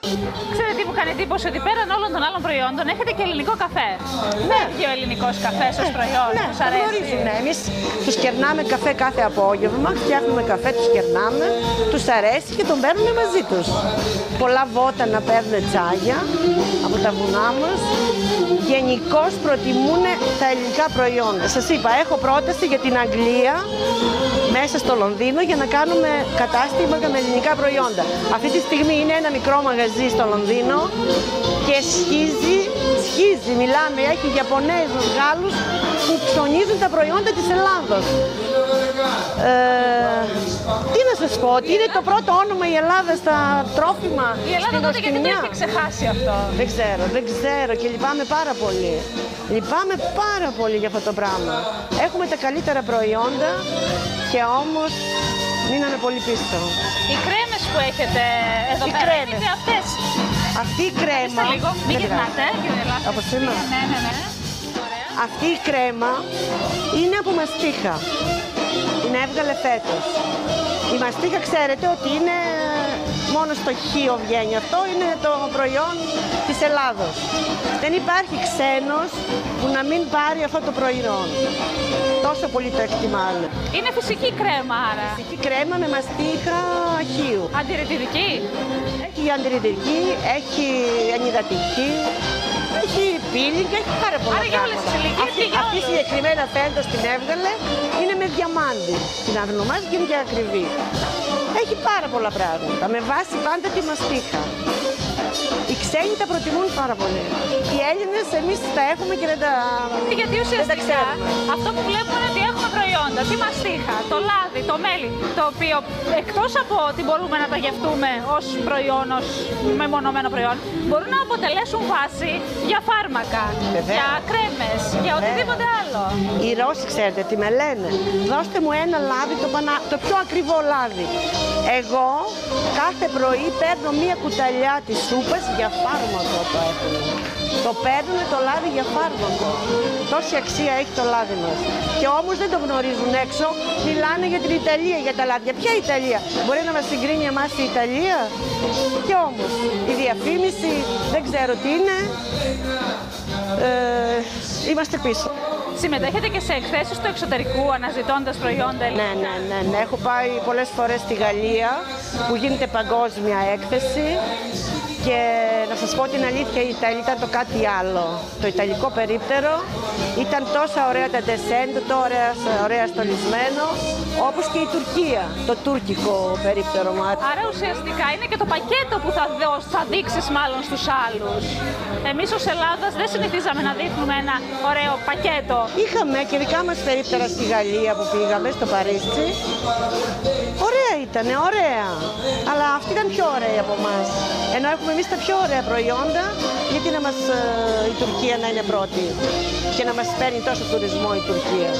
Ξέρετε τι μου κάνει εντύπωση, ότι πέραν όλων των άλλων προϊόντων έχετε και ελληνικό καφέ. Ναι. Και ο ελληνικός καφές ως προϊόν. Ναι, τους αρέσει. γνωρίζουν. Εμείς τους κερνάμε καφέ κάθε απόγευμα, φτιάχνουμε καφέ, τους κερνάμε, τους αρέσει και τον παίρνουμε μαζί τους. Πολλά βότανα παίρνουν τσάγια από τα βουνά μας. Γενικώς προτιμούν τα ελληνικά προϊόντα. Σας είπα, έχω πρόταση για την Αγγλία μέσα στο Λονδίνο για να κάνουμε κατάστημα με ελληνικά προϊόντα. Αυτή τη στιγμή είναι ένα μικρό μαγαζί στο Λονδίνο και σχίζει, μιλάμε, έχει Ιαπωνέζους, Γάλλους που ψωνίζουν τα προϊόντα της Ελλάδος. Τι να σας πω, ότι είναι το πρώτο όνομα η Ελλάδα στα τρόφιμα. Η Ελλάδα τότε γιατί το έχει ξεχάσει αυτό? Δεν ξέρω και λυπάμαι πάρα πολύ. Λυπάμαι πάρα πολύ για αυτό το πράγμα. Έχουμε τα καλύτερα προϊόντα και όμως μείναμε πολύ πίσω. Οι κρέμες που έχετε εδώ πέρα είναι αυτές. Αυτή η κρέμα... λίγο, μην γυρνάτε. Από σήμερα. Ναι. Αυτή η κρέμα είναι από μαστίχα. Την έβγαλε φέτος. Η μαστίχα ξέρετε ότι είναι μόνο στο Χίο βγαίνει αυτό, είναι το προϊόν της Ελλάδος. Δεν υπάρχει ξένος που να μην πάρει αυτό το προϊόν. Τόσο πολύ το εκτιμάνε. Είναι φυσική κρέμα άρα. Φυσική κρέμα με μαστίχα Χίου. Αντιρρητική. Έχει αντιρρητική, έχει ανυδατική. Έχει peeling, έχει πάρα πολλά πράγματα. Για όλες τις ηλικίες και για αυτή συγκεκριμένα φέτος την έβγαλε, είναι με διαμάντι. Την ονομάζει και είναι και ακριβή. Έχει πάρα πολλά πράγματα, με βάση πάντα τη μαστίχα. Οι ξένοι τα προτιμούν πάρα πολύ. Οι Έλληνες εμείς τα έχουμε και δεν τα ξέρουμε. Γιατί ουσιαστικά αυτό που βλέπουμε είναι ότι έχουμε προϊόντα, τη μαστίχα, το λάδι, το μέλι, το οποίο εκτός από ότι μπορούμε να τα γευτούμε ως προϊόν, ως μεμονωμένο προϊόν, μπορούν να αποτελέσουν βάση για φάρμακα, για κρέμες, για οτιδήποτε άλλο. Οι Ρώσοι ξέρετε τι με λένε, δώστε μου ένα λάδι, το πιο ακριβό λάδι. Εγώ κάθε πρωί παίρνω μία κουταλιά της σούπας για φάρμακο το έχουν. Το παίρνουν το λάδι για φάρμακο. Τόση αξία έχει το λάδι μας. Και όμως δεν το γνωρίζουν έξω, μιλάνε για την Ιταλία, για τα λάδια. Ποια Ιταλία? Μπορεί να μας συγκρίνει εμάς η Ιταλία? Και όμως η διαφήμιση δεν ξέρω τι είναι. Είμαστε πίσω. Συμμετέχετε και σε εκθέσεις του εξωτερικού αναζητώντας προϊόντα ελληνικά? Ναι. Έχω πάει πολλές φορές στη Γαλλία που γίνεται παγκόσμια έκθεση και να σας πω την αλήθεια, η Ιταλία ήταν το κάτι άλλο. Το ιταλικό περίπτερο ήταν τόσα ωραία τα ντεσέντ, τόσο ωραία στολισμένο, όπως και η Τουρκία, το τουρκικό περίπτερο μάτι. Άρα ουσιαστικά είναι και το πακέτο που θα δείξεις μάλλον στους άλλους. Εμείς ως Ελλάδας δεν συνηθίζαμε να δείχνουμε ένα ωραίο πακέτο. Είχαμε και δικά μας περίπτερα στη Γαλλία που πήγαμε, στο Παρίσι. Ωραία ήτανε, ωραία. Αλλά αυτή ήταν πιο ωραία από εμάς. Ενώ έχουμε εμείς τα πιο ωραία προϊόντα, γιατί να μας η Τουρκία να είναι πρώτη και να μας παίρνει τόσο τουρισμό η Τουρκία.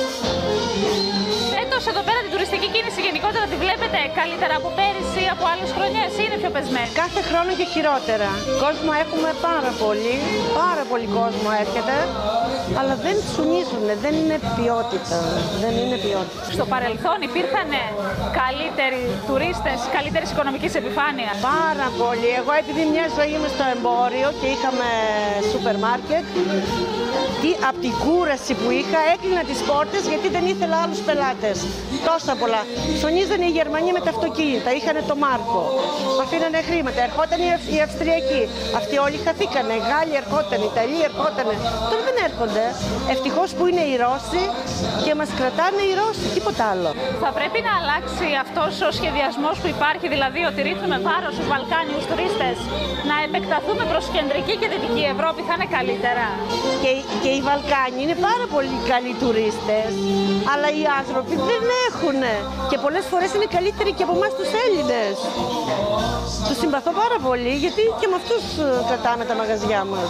Εδώ πέρα την τουριστική κίνηση γενικότερα τη βλέπετε καλύτερα από πέρυσι, από άλλες χρονιές, ή είναι πιο πεσμένη? Κάθε χρόνο και χειρότερα. Κόσμο έχουμε πάρα πολύ κόσμο έρχεται, αλλά δεν ψουνίζουν, δεν είναι ποιότητα. Στο παρελθόν υπήρχαν καλύτεροι τουρίστες, καλύτερης οικονομικής επιφάνειας? Πάρα πολύ. Εγώ επειδή μια ζωή είμαι στο εμπόριο και είχαμε σούπερ μάρκετ, από την κούραση που είχα έκλεινα τις πόρτες γιατί δεν ήθελα άλλους πελάτες. Τόσα πολλά. Ψωνίζανε οι Γερμανοί με τα αυτοκίνητα, είχαν το Μάρκο. Αφήνανε χρήματα, ερχόταν οι Αυστριακοί. Αυτοί όλοι χαθήκανε. Οι Γάλλοι ερχόταν, οι Ιταλοί ερχόταν. Τώρα δεν έρχονται. Ευτυχώς που είναι οι Ρώσοι και μας κρατάνε οι Ρώσοι, τίποτα άλλο. Θα πρέπει να αλλάξει αυτός ο σχεδιασμός που υπάρχει, δηλαδή ότι ρίχνουμε βάρος στους Βαλκάνιους τουρίστες, να επεκταθούμε προς κεντρική και δυτική Ευρώπη, θα είναι καλύτερα? Και οι Βαλκάνοι είναι πάρα πολύ καλοί τουρίστες, αλλά οι άνθρωποι δεν έχουν. Και πολλές φορές είναι καλύτεροι και από εμάς τους Έλληνες. Τους συμπαθώ πάρα πολύ, γιατί και με αυτούς κρατάμε τα μαγαζιά μας.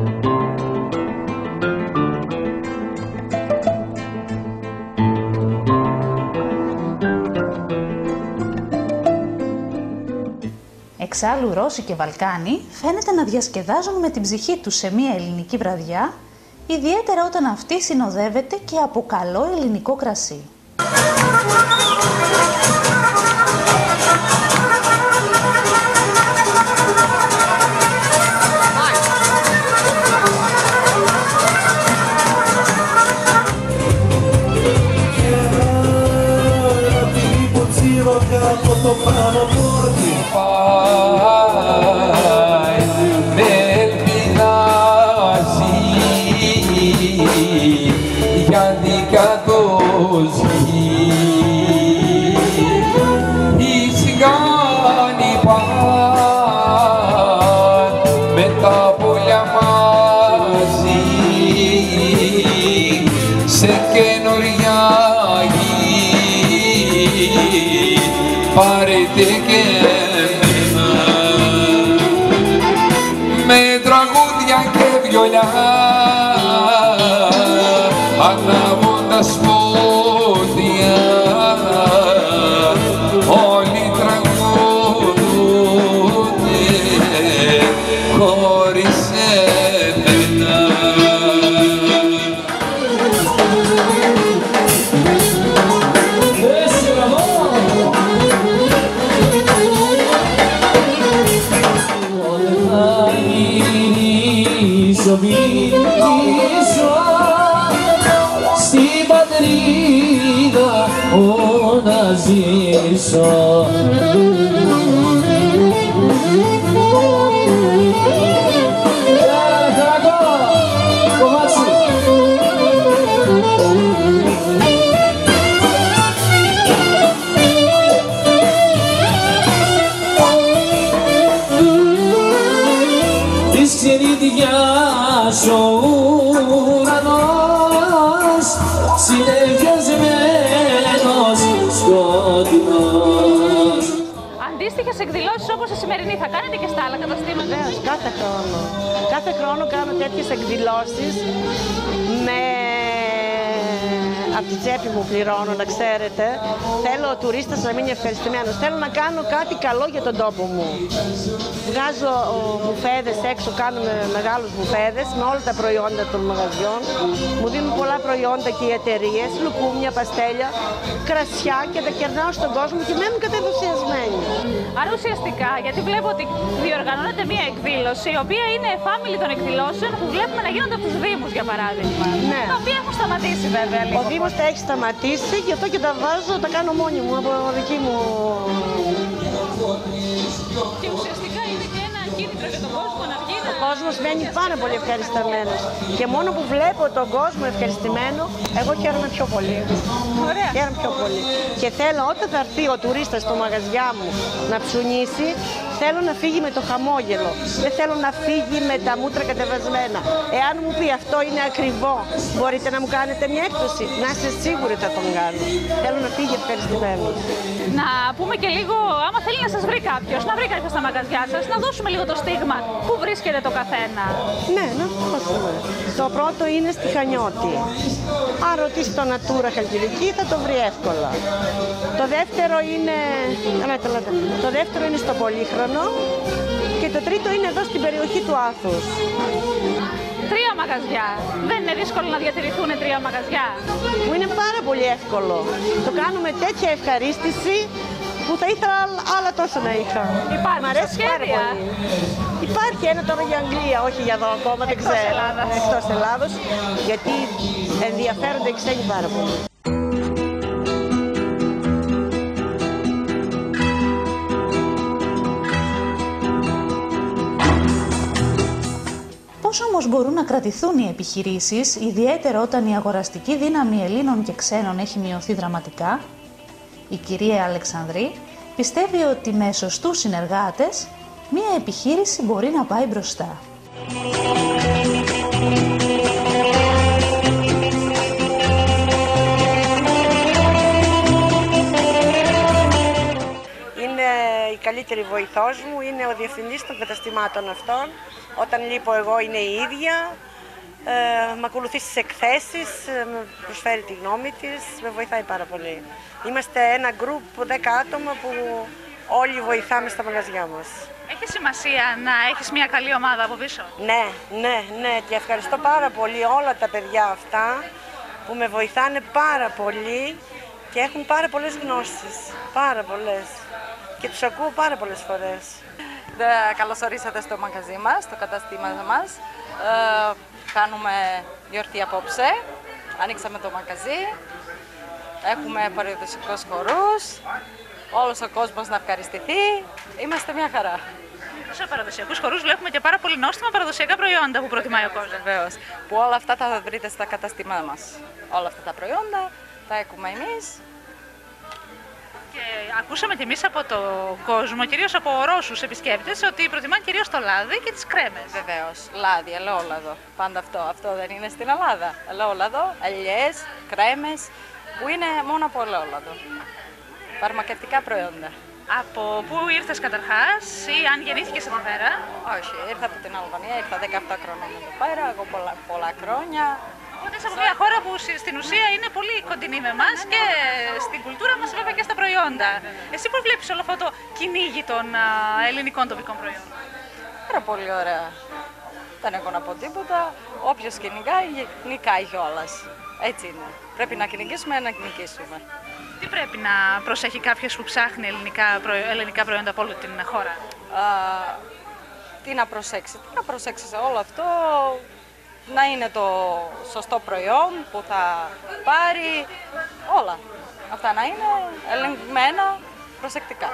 Εξάλλου, Ρώσοι και Βαλκάνοι φαίνεται να διασκεδάζουν με την ψυχή τους σε μια ελληνική βραδιά, ιδιαίτερα όταν αυτή συνοδεύεται και από καλό ελληνικό κρασί. από το πάνω πόρτι πάει με ελπιδάζει για δικά το ζει. Οι τσιγάνοι πάνε με τα πουλιά μαζί σε καινοριά γη. Πάρετε και εμένα με τραγούδια και βιολιά ανάβοντας πόδια όλοι τραγούδουνε χωρίς εμένα. Στην πατρίδα να ζήσω. Της ξενιδιάς ο ουρανός συνεφιασμένος σκοτεινός. Αντίστοιχες εκδηλώσεις όπως η σημερινή θα κάνετε και στα άλλα καταστήματα? Βεβαίως, κάθε χρόνο. Κάθε χρόνο κάνω τέτοιες εκδηλώσεις από τη τσέπη μου πληρώνω, να ξέρετε. Θέλω ο τουρίστας να μείνει ευχαριστημένος. Θέλω να κάνω κάτι καλό για τον τόπο μου. Βγάζω μπουφέδες έξω, κάνουμε μεγάλους μπουφέδες με όλα τα προϊόντα των μαγαζιών. Μου δίνουν πολλά προϊόντα και οι εταιρείες, λουκούμια, παστέλια, κρασιά και τα κερνάω στον κόσμο και μένουν κατενθουσιασμένοι. Άρα ουσιαστικά, γιατί βλέπω ότι διοργανώνεται μία εκδήλωση, η οποία είναι εφάμιλη των εκδηλώσεων που βλέπουμε να γίνονται από τους Δήμους, για παράδειγμα. Ναι. Τα οποία έχουν σταματήσει βέβαια λίγο. Ο Δήμος τα έχει σταματήσει, γι' αυτό και τα βάζω, τα κάνω μόνη μου από δική μου. Και ουσιαστικά είναι και ένα κίνητρο για τον κόσμο να βγει. Ο κόσμος μένει πάρα πολύ ευχαριστημένος. Και μόνο που βλέπω τον κόσμο ευχαριστημένο, εγώ χαίρομαι πιο πολύ. Ωραία. Χαίρομαι πιο πολύ. Και θέλω όταν θα έρθει ο τουρίστας στο μαγαζιά μου να ψουνίσει, θέλω να φύγει με το χαμόγελο. Δεν θέλω να φύγει με τα μούτρα κατεβασμένα. Εάν μου πει αυτό είναι ακριβό, μπορείτε να μου κάνετε μια έκπτωση. Να είστε σίγουροι θα τον κάνω. Θέλω να φύγει ευχαριστημένο. Να πούμε και λίγο, άμα θέλει να σας βρει κάποιος, να βρει κάποιος στα μαγαζιά σας, να δώσουμε λίγο το στίγμα. Πού βρίσκεται το καθένα? Ναι, να δώσουμε. Το πρώτο είναι στη Χανιώτη. Αν ρωτήσει το Natura Χαλκιδική θα το βρει εύκολα. Το δεύτερο είναι, το δεύτερο είναι στο Πολύχρονο και το τρίτο είναι εδώ στην περιοχή του Άθους. 3 μαγαζιά. Δεν είναι δύσκολο να διατηρηθούν 3 μαγαζιά? Μου είναι πάρα πολύ εύκολο. Το κάνουμε τέτοια ευχαρίστηση που θα ήθελα άλλα τόσο να είχα. Υπάρχουν Μ' αρέσει πάρα πολύ. Υπάρχει ένα τώρα για Αγγλία, όχι για εδώ ακόμα, δεν ξέρω. Εκτός Ελλάδος, γιατί ενδιαφέρονται οι ξένοι πάρα πολύ. Πώς όμως μπορούν να κρατηθούν οι επιχειρήσεις, ιδιαίτερα όταν η αγοραστική δύναμη Ελλήνων και ξένων έχει μειωθεί δραματικά? Η κυρία Αλεξανδρή πιστεύει ότι με σωστούς συνεργάτες μία επιχείρηση μπορεί να πάει μπροστά. Είναι η καλύτερη βοηθός μου, είναι ο διευθυντής των καταστημάτων αυτών. Όταν λείπω εγώ είναι η ίδια, με ακολουθεί στις εκθέσεις, με προσφέρει τη γνώμη της, με βοηθάει πάρα πολύ. Είμαστε ένα γκρουπ 10 άτομα που όλοι βοηθάμε στα μαγαζιά μας. Έχει σημασία να έχεις μια καλή ομάδα από πίσω? Ναι, και ευχαριστώ πάρα πολύ όλα τα παιδιά αυτά που με βοηθάνε πάρα πολύ και έχουν πάρα πολλές γνώσεις, πάρα πολλές. Και τους ακούω πάρα πολλές φορές. Καλώς ορίσατε στο μαγαζί μας, στο καταστήμα μας. Κάνουμε γιορτή απόψε, ανοίξαμε το μαγαζί, έχουμε παραδοσιακούς χορούς, όλος ο κόσμος να ευχαριστηθεί. Είμαστε μια χαρά. Σε παραδοσιακούς χορούς βλέπουμε και πάρα πολύ νόστιμα παραδοσιακά προϊόντα που προτιμάει ο κόσμος. Βεβαίως, που όλα αυτά τα βρείτε στα καταστήματά μας. Όλα αυτά τα προϊόντα τα έχουμε εμείς. Και ακούσαμε κι εμείς από το κόσμο, κυρίως από Ρώσους επισκέπτες, ότι προτιμάνε κυρίως το λάδι και τις κρέμες. Βεβαίως, λάδι, ελαιόλαδο. Πάντα αυτό δεν είναι στην Ελλάδα. Ελαιόλαδο, ελιές, κρέμες, που είναι μόνο από ελαιόλαδο. Φαρμακευτικά προϊόντα. Από πού ήρθες καταρχάς ή αν γεννήθηκες εδώ πέρα? Όχι, ήρθα από την Αλβανία, ήρθα 17 χρόνια εδώ πέρα, εγώ πολλά χρόνια. Οπότε είσαι από μια χώρα που στην ουσία είναι πολύ κοντινή με εμάς και στην κουλτούρα μας, βέβαια και στα προϊόντα. Εσύ πώς βλέπεις όλο αυτό το κυνήγι των ελληνικών τοπικών προϊόντων? Πάρα πολύ ωραία. Δεν έχω να πω τίποτα. Όποιος κυνηγάει, νικάει κιόλας. Έτσι είναι. Πρέπει να κυνηγήσουμε, να κυνηγήσουμε. Τι πρέπει να προσέχει κάποιος που ψάχνει ελληνικά προϊόντα από όλη την χώρα? Τι να προσέξει σε όλο αυτό, να είναι το σωστό προϊόν που θα πάρει, όλα. Αυτά να είναι ελεγμένα προσεκτικά.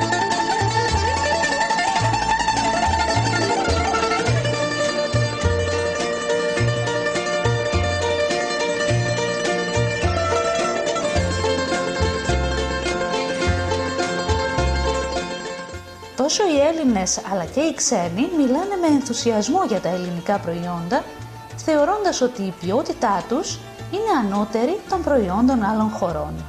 Τόσο οι Έλληνες αλλά και οι ξένοι μιλάνε με ενθουσιασμό για τα ελληνικά προϊόντα, θεωρώντας ότι η ποιότητά τους είναι ανώτερη των προϊόντων άλλων χωρών.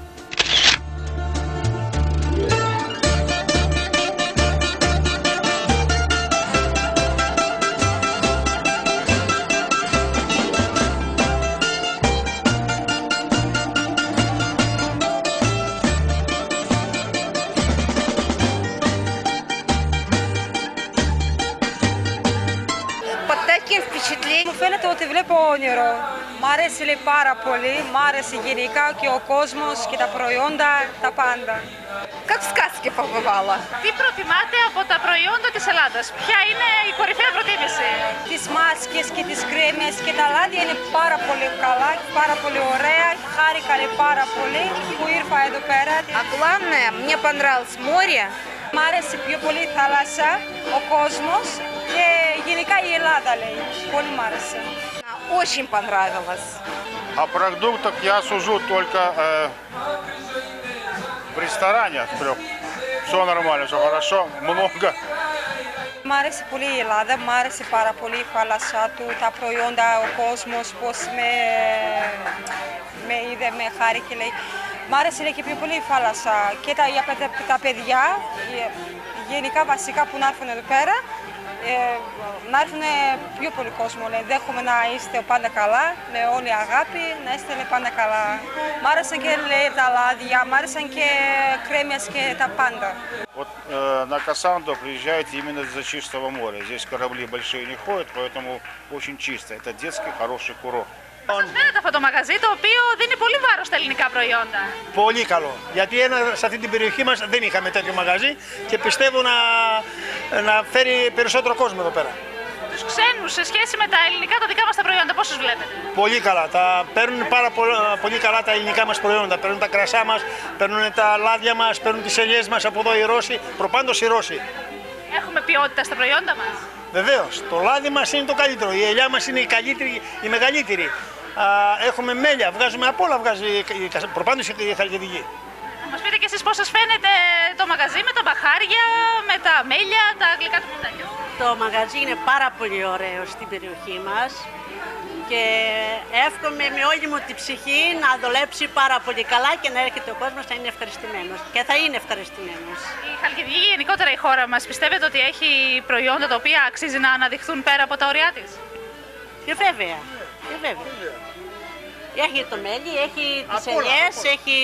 Μου φαίνεται ότι βλέπω όνειρο. Μ' αρέσει λέει πάρα πολύ, μ' άρεσε γενικά και ο κόσμος και τα προϊόντα, τα πάντα. Как в сказке побывала. Τι προτιμάτε από τα προϊόντα της Ελλάδας? Ποια είναι η κορυφαία προτίμηση? Τις μάσκες και τις κρέμες και τα λάδια είναι πάρα πολύ καλά, πάρα πολύ ωραία. Χάρηκα πάρα πολύ που ήρθα εδώ πέρα. А главное, мне понравилось море. Μ' άρεσε πιο πολύ η θάλασσα, ο κόσμος και γενικά η Ελλάδα λέει. Πολύ μ' άρεσε. Очень понравилось. О продуктах я сужу только в ресторане. Все нормально, все хорошо, много. Μ' άρεσε πολύ η Ελλάδα, μ' άρεσε πάρα πολύ η θάλασσα του, τα προϊόντα, ο κόσμος, πώς με είδε, με χάρηκε λέει. Μ' άρεσε λέει, και πιο πολύ η θάλασσα και τα παιδιά, γενικά βασικά που να έρθουν εδώ πέρα, να έρθουν πιο πολύ κόσμο. Λέει. Δέχομαι να είστε πάντα καλά, με όλη αγάπη, να είστε πάντα καλά. Μ' άρεσαν και λέει, τα λάδια, μ' άρεσαν και κρέμες και τα πάντα. Вот на Кассанду приезжаете именно из-за чистого моря. Здесь корабли большие не ходят, поэтому очень чисто. Это детский хороший курорт. Σας φαίνεται αυτό το μαγαζί το οποίο δίνει πολύ βάρος στα ελληνικά προϊόντα. Πολύ καλό. Γιατί σε αυτή την περιοχή μας δεν είχαμε τέτοιο μαγαζί και πιστεύω να φέρει περισσότερο κόσμο εδώ πέρα. Τους ξένους σε σχέση με τα ελληνικά τα δικά μας τα προϊόντα, πώς τους βλέπετε? Πολύ καλά. Παίρνουν πολύ καλά τα ελληνικά μας προϊόντα. Παίρνουν τα κρασά μας, παίρνουν τα λάδια μας, παίρνουν τις ελιές μας από εδώ οι Ρώσοι. Προπάντως οι Ρώσοι. Έχουμε ποιότητα στα προϊόντα μας? Βεβαίως. Το λάδι μας είναι το καλύτερο. Η ελιά μας είναι η μεγαλύτερη. Έχουμε μέλια, βγάζουμε απ' όλα, προπάντως η Χαλκιδική. Να μας πείτε και εσείς πώς σας φαίνεται το μαγαζί με τα μπαχάρια, με τα μέλια, τα γλυκά του κουταλιού? Το μαγαζί είναι πάρα πολύ ωραίο στην περιοχή μας και εύχομαι με όλη μου την ψυχή να δουλέψει πάρα πολύ καλά και να έρχεται ο κόσμος να είναι ευχαριστημένος και θα είναι ευχαριστημένος. Η Χαλκιδική, γενικότερα η χώρα μας, πιστεύετε ότι έχει προϊόντα τα οποία αξίζει να αναδειχθούν πέρα από τα ωριά της? Και βέβαια. Έχει το μέλι, έχει τις ελιές, έχει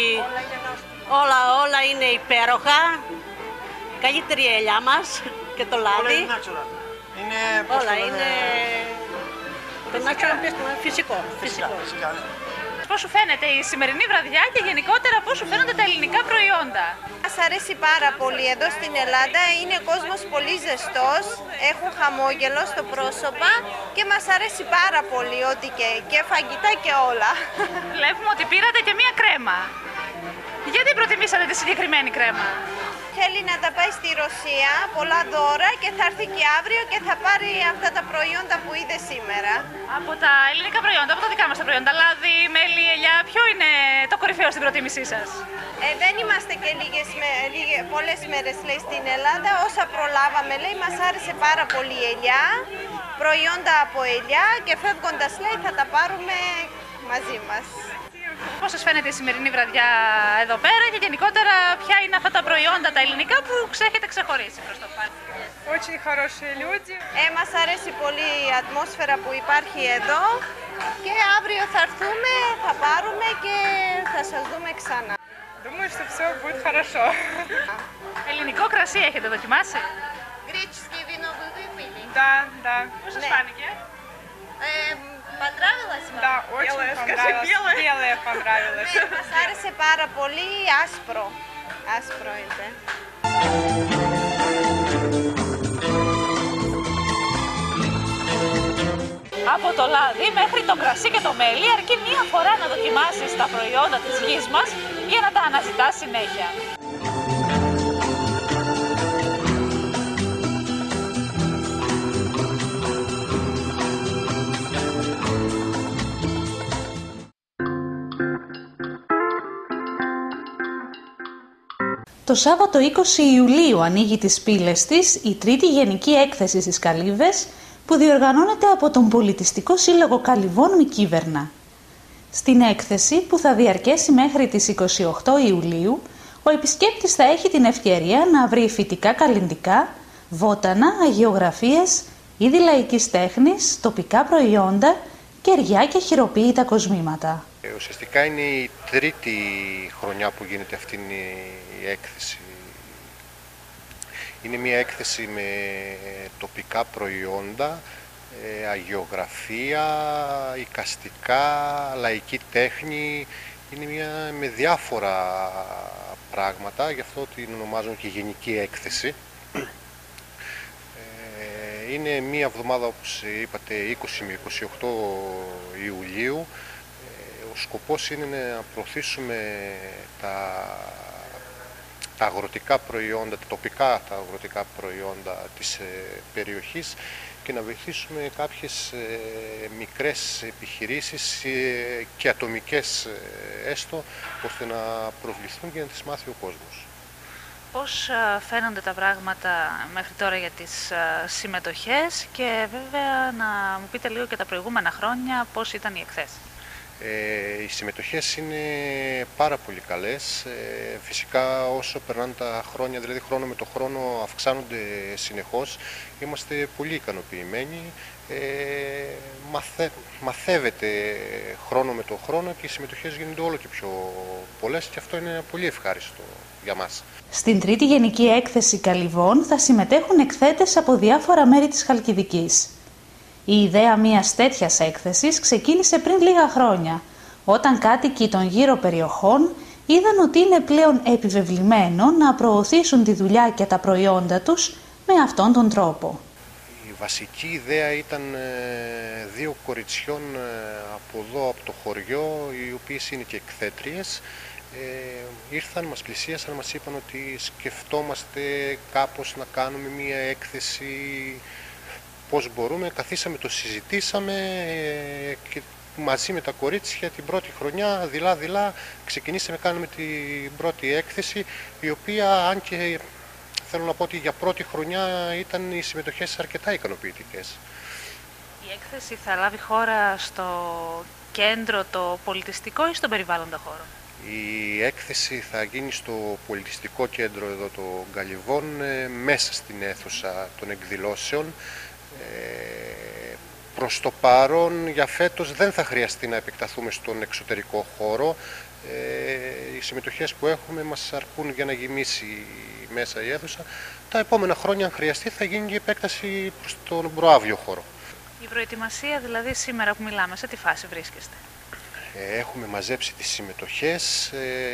όλα είναι υπέροχα. Καλύτερη ελιά μας και το λάδι. Όλα είναι το natural, φυσικό. Πώς σου φαίνεται η σημερινή βραδιά και γενικότερα πώς σου φαίνονται τα ελληνικά προϊόντα? Μας αρέσει πάρα πολύ. Εδώ στην Ελλάδα είναι κόσμος πολύ ζεστός, έχουν χαμόγελο στο πρόσωπο και μας αρέσει πάρα πολύ ό,τι και φαγητά και όλα. Βλέπουμε ότι πήρατε και μία κρέμα. Γιατί προτιμήσατε θέλει τη συγκεκριμένη κρέμα? Θέλει να τα πάει στη Ρωσία, πολλά δώρα, και θα έρθει και αύριο και θα πάρει αυτά τα προϊόντα που είδε σήμερα. Από τα ελληνικά προϊόντα, από τα δικά μας τα προϊόντα, λάδι, μέλι, ελιά, ποιο είναι το κορυφαίο στην προτίμησή σας? Δεν είμαστε και πολλές μέρες, λέει, στην Ελλάδα. Όσα προλάβαμε, λέει, μας άρεσε πάρα πολύ η ελιά, προϊόντα από ελιά, και φεύγοντας, λέει, θα τα πάρουμε μαζί μας. Πώς σας φαίνεται η σημερινή βραδιά εδώ πέρα και γενικότερα ποια είναι αυτά τα προϊόντα τα ελληνικά που έχετε ξεχωρίσει προς το παρόν? Очень хорошие люди. Μας αρέσει πολύ η ατμόσφαιρα που υπάρχει εδώ και αύριο θα έρθουμε, θα πάρουμε και θα σας δούμε ξανά. Думаю, что все будет хорошо. Ελληνικό κρασί έχετε δοκιμάσει? Греческое вино вы выпили? Да, да. Πώς σας φάνηκε? Понравилось вам? Да, очень понравилось. Белое понравилось. Μας άρεσε πάρα πολύ, άσπρο. Άσπρο είναι. Από το λάδι μέχρι το κρασί και το μέλι, αρκεί μία φορά να δοκιμάσεις τα προϊόντα της γης μας για να τα αναζητάς συνέχεια. Το Σάββατο 20 Ιουλίου ανοίγει τις πύλες της η τρίτη γενική έκθεση στις Καλύβες που διοργανώνεται από τον Πολιτιστικό Σύλλογο Καλυβών Μικύβερνα. Στην έκθεση, που θα διαρκέσει μέχρι τις 28 Ιουλίου, ο επισκέπτης θα έχει την ευκαιρία να βρει φυτικά καλλυντικά, βότανα, αγιογραφίες, είδη λαϊκής τέχνης, τοπικά προϊόντα, κεριά και χειροποίητα κοσμήματα. Ουσιαστικά είναι η τρίτη χρονιά που γίνεται αυτή η έκθεση. Είναι μια έκθεση με τοπικά προϊόντα, αγιογραφία, εικαστικά, λαϊκή τέχνη. Είναι μια με διάφορα πράγματα, γι' αυτό την ονομάζουν και γενική έκθεση. Είναι μία εβδομάδα, όπως είπατε, 20 με 28 Ιουλίου. Ο σκοπός είναι να προωθήσουμε τα αγροτικά προϊόντα, τα τοπικά τα αγροτικά προϊόντα της περιοχής και να βοηθήσουμε κάποιες μικρές επιχειρήσεις και ατομικές έστω, ώστε να προβληθούν και να τις μάθει ο κόσμος. Πώς φαίνονται τα πράγματα μέχρι τώρα για τις συμμετοχές και βέβαια να μου πείτε λίγο και τα προηγούμενα χρόνια πώς ήταν οι εκθέσεις? Οι συμμετοχές είναι πάρα πολύ καλές. Φυσικά όσο περνάνε τα χρόνια, δηλαδή χρόνο με το χρόνο αυξάνονται συνεχώς. Είμαστε πολύ ικανοποιημένοι. Μαθεύεται χρόνο με το χρόνο και οι συμμετοχές γίνονται όλο και πιο πολλές και αυτό είναι πολύ ευχάριστο για μας. Στην τρίτη γενική έκθεση Καλυβών θα συμμετέχουν εκθέτες από διάφορα μέρη της Χαλκιδικής. Η ιδέα μιας τέτοιας έκθεσης ξεκίνησε πριν λίγα χρόνια, όταν κάτοικοι των γύρω περιοχών είδαν ότι είναι πλέον επιβεβλημένο να προωθήσουν τη δουλειά και τα προϊόντα τους με αυτόν τον τρόπο. Η βασική ιδέα ήταν δύο κοριτσιών από εδώ, από το χωριό, οι οποίες είναι και εκθέτριες. Ήρθαν, μας πλησίασαν, μας είπαν ότι σκεφτόμαστε κάπως να κάνουμε μια έκθεση. Πώς μπορούμε, καθίσαμε, το συζητήσαμε και μαζί με τα κορίτσια την πρώτη χρονιά δειλά-δειλά ξεκινήσαμε να κάνουμε την πρώτη έκθεση, η οποία, αν και θέλω να πω ότι για πρώτη χρονιά ήταν οι συμμετοχές αρκετά ικανοποιητικές. Η έκθεση θα λάβει χώρα στο κέντρο το πολιτιστικό ή στον περιβάλλοντα χώρο? Η έκθεση θα γίνει στο πολιτιστικό κέντρο εδώ των Καλυβών, μέσα στην αίθουσα των εκδηλώσεων. Προς το παρόν για φέτος δεν θα χρειαστεί να επεκταθούμε στον εξωτερικό χώρο. Οι συμμετοχές που έχουμε μας αρκούν για να γεμίσει μέσα η αίθουσα. Τα επόμενα χρόνια, αν χρειαστεί, θα γίνει και επέκταση προς τον προαύλιο χώρο. Η προετοιμασία δηλαδή σήμερα που μιλάμε, σε τι φάση βρίσκεστε? Έχουμε μαζέψει τις συμμετοχές.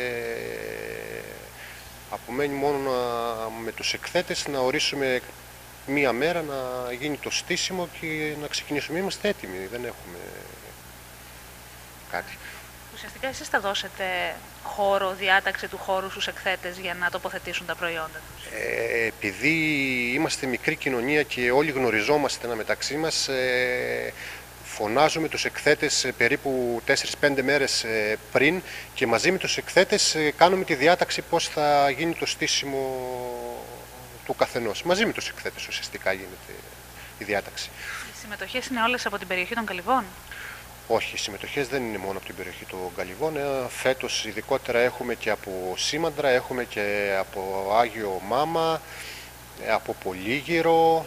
Απομένει μόνο με τους εκθέτες να ορίσουμε μία μέρα να γίνει το στήσιμο και να ξεκινήσουμε. Είμαστε έτοιμοι, δεν έχουμε κάτι. Ουσιαστικά εσείς θα δώσετε χώρο, διάταξη του χώρου στους εκθέτες για να τοποθετήσουν τα προϊόντα τους. Επειδή είμαστε μικρή κοινωνία και όλοι γνωριζόμαστε ένα μεταξύ μας, φωνάζουμε τους εκθέτες περίπου 4-5 μέρες πριν και μαζί με τους εκθέτες κάνουμε τη διάταξη πώς θα γίνει το στήσιμο του καθενός. Μαζί με τους εκθέτες ουσιαστικά γίνεται η διάταξη. Οι συμμετοχές είναι όλες από την περιοχή των Καλυβών? Όχι, οι συμμετοχές δεν είναι μόνο από την περιοχή των Καλυβών. Φέτος ειδικότερα έχουμε και από Σήμαντρα, έχουμε και από Άγιο Μάμα, από Πολύγυρο.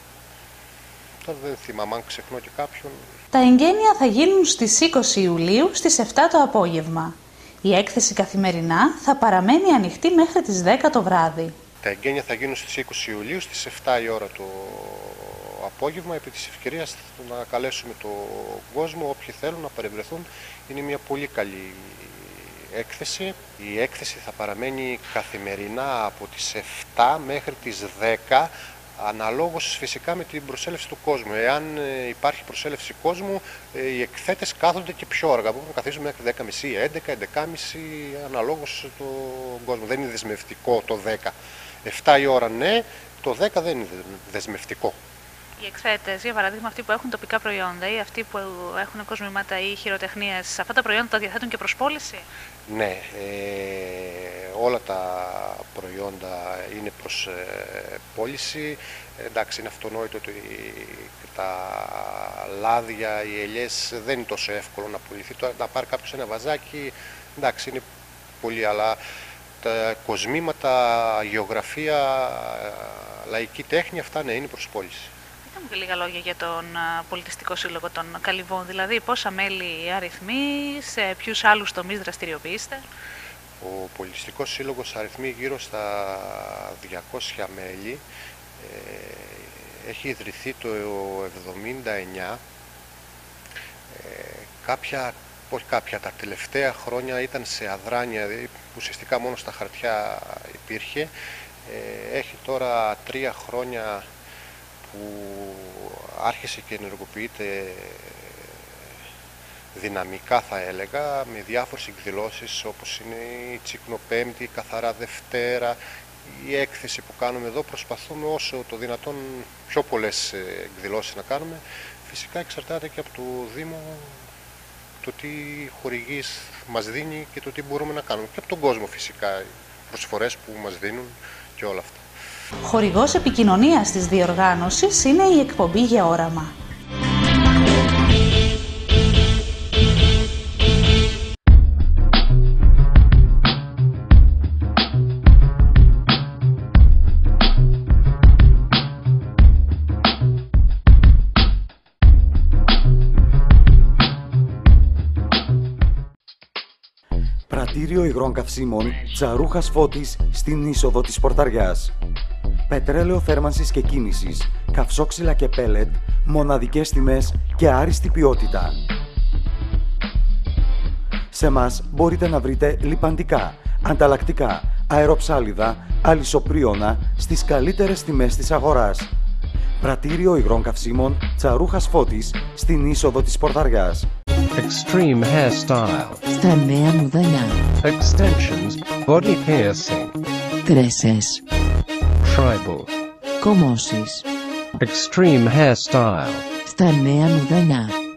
Τώρα δεν θυμάμαι αν ξεχνώ και κάποιον. Τα εγγένεια θα γίνουν στις 20 Ιουλίου στις 7 το απόγευμα. Η έκθεση καθημερινά θα παραμένει ανοιχτή μέχρι τις 10 το βράδυ. Τα εγγένεια θα γίνουν στις 20 Ιουλίου στις 7 η ώρα το απόγευμα. Επί της ευκαιρίας να καλέσουμε τον κόσμο, όποιοι θέλουν να παρευρεθούν. Είναι μια πολύ καλή έκθεση. Η έκθεση θα παραμένει καθημερινά από τις 7 μέχρι τις 10, αναλόγως φυσικά με την προσέλευση του κόσμου. Εάν υπάρχει προσέλευση κόσμου, οι εκθέτες κάθονται και πιο αργά. Μπορούμε να καθίσουμε μέχρι 10.30, 11, 11.30, αναλόγως τον κόσμο. Δεν είναι δεσμευτικό το 10. 7 η ώρα ναι, το 10 δεν είναι δεσμευτικό. Οι εκθέτες, για παράδειγμα αυτοί που έχουν τοπικά προϊόντα ή αυτοί που έχουν κοσμήματα ή χειροτεχνίες, αυτά τα προϊόντα τα διαθέτουν και προς πώληση? Ναι, όλα τα προϊόντα είναι προς πώληση. Εντάξει, είναι αυτονόητο ότι τα λάδια, οι ελιές δεν είναι τόσο εύκολο να πουληθεί. Να πάρει κάποιος ένα βαζάκι, εντάξει, είναι πολύ, αλλά τα κοσμήματα, γεωγραφία, λαϊκή τέχνη, αυτά ναι, είναι προς πώληση. Πείτε μου και λίγα λόγια για τον Πολιτιστικό Σύλλογο των Καλυβών, δηλαδή πόσα μέλη αριθμεί, σε ποιους άλλους τομείς δραστηριοποιείστε? Ο Πολιτιστικός Σύλλογος αριθμεί γύρω στα 200 μέλη. Έχει ιδρυθεί το 1979. Τα τελευταία χρόνια ήταν σε αδράνεια, ουσιαστικά μόνο στα χαρτιά υπήρχε. Έχει τώρα 3 χρόνια που άρχισε και ενεργοποιείται δυναμικά, θα έλεγα, με διάφορες εκδηλώσεις όπως είναι η Τσικνοπέμπτη, η Καθαρά Δευτέρα, η έκθεση που κάνουμε εδώ. Προσπαθούμε όσο το δυνατόν πιο πολλές εκδηλώσεις να κάνουμε. Φυσικά εξαρτάται και από το Δήμο το τι χορηγείς μας δίνει και το τι μπορούμε να κάνουμε. Και από τον κόσμο φυσικά, οι προσφορές που μας δίνουν και όλα αυτά. Χορηγός επικοινωνίας της διοργάνωσης είναι η εκπομπή Για Όραμα. Πρατήριο υγρών καυσίμων Τσαρούχας Φώτης στην είσοδο της Πορταριάς. Πετρέλαιο θέρμανσης και κίνησης, καυσόξυλα και πέλετ, μοναδικές τιμές και άριστη ποιότητα. Σε μας μπορείτε να βρείτε λιπαντικά, ανταλλακτικά, αεροψάλιδα, αλυσοπρίωνα στις καλύτερες τιμές της αγοράς. Πρατήριο υγρών καυσίμων Τσαρούχας Φώτης στην είσοδο της Πορταριάς. Extreme hairstyle. Στα νέα μουδανιά. Extensions, body piercing. Τρέσες. Tribal. Κομμώσεις. Extreme hairstyle. Στα νέα μουδανιά.